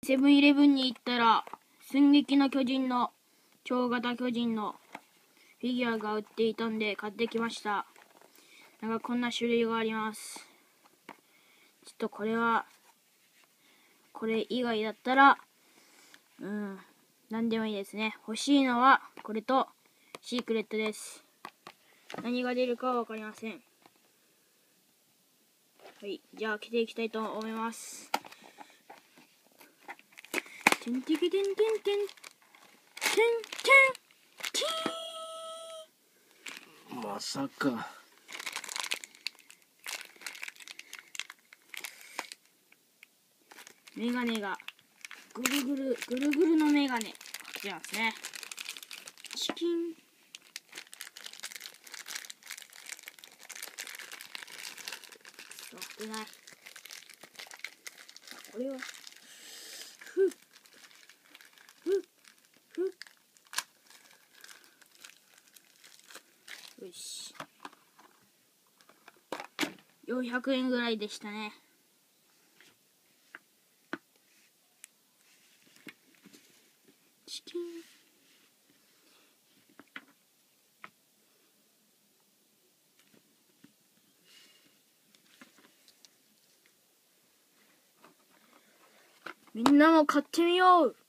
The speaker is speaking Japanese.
セブンイレブンに行ったら、進撃の巨人の超型巨人のフィギュアが売っていたんで買ってきました。なんかこんな種類があります。ちょっとこれ以外だったら、何でもいいですね。欲しいのはこれとシークレットです。何が出るかはわかりません。はい、じゃあ開けていきたいと思います。てんてけてんてんてんてんてんてん。 まさか。 メガネがぐるぐるのメガネ来てますね。チキン。出ない。これはよし。400円ぐらいでしたね。チキン。みんなも買ってみよう。